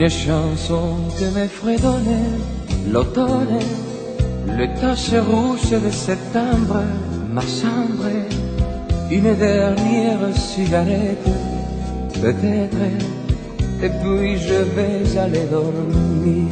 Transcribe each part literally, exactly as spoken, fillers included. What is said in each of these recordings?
une chanson que me fredonnait l'automne, les taches rouges de septembre, ma chambre, une dernière cigarette, peut-être, et puis je vais aller dormir.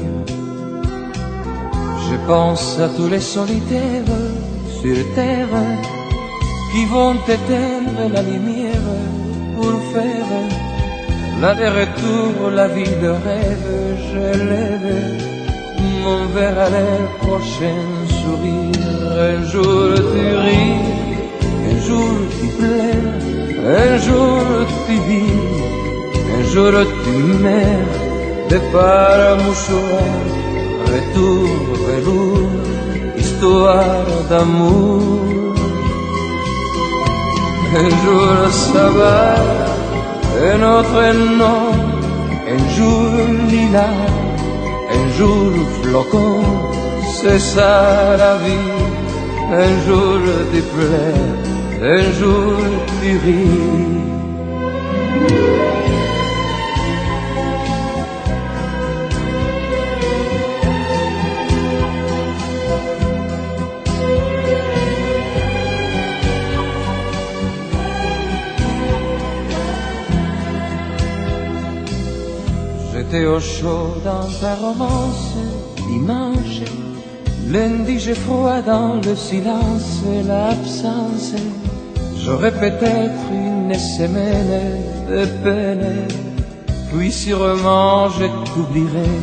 Je pense à tous les solitaires sur terre qui vont éteindre la lumière pour faire l'aller-retour, la vie de rêve. Je lève mon verre à l'air, prochain sourire. Un jour tu ris, un jour tu pleures, un jour tu vis, un jour tu meurs de par mouchoir. Retour velours, histoire d'amour. Un jour ça va, un autre non, un jour lilas, un jour flocon, c'est ça la vie. Un jour tu pleures, un jour tu ris. J'étais au chaud dans ta romance, dimanche. Lundi j'ai froid dans le silence et l'absence. J'aurais peut-être une semaine de peine, puis sûrement je t'oublierai.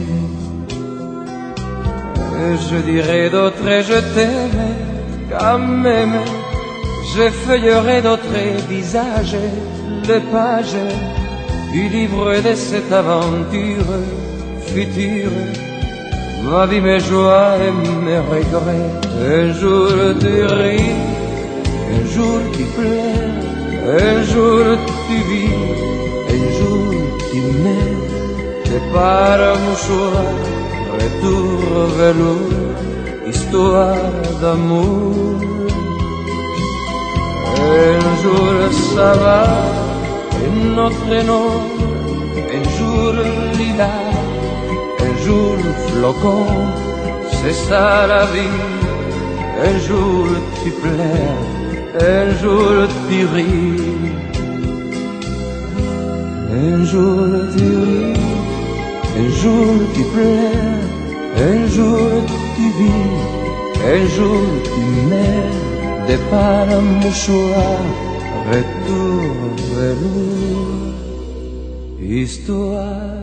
Et je dirai d'autres je t'aime quand même. Je feuillerai d'autres visages, les pages du livre de cette aventure future, ma vie, mes joies et mes regrets. Un jour tu ris, un jour tu pleures, un jour tu vis, un jour tu meurs de par mouchoir. Retour velours, histoire d'amour. Un jour ça va, un autre non, un jour lilas, un jour flocon, c'est ça la vie. Un jour tu pleures, un jour tu ris. Un jour tu ris, un jour tu pleures, un jour tu vis, un jour tu meurs de par un mouchoir. Retour velours, histoire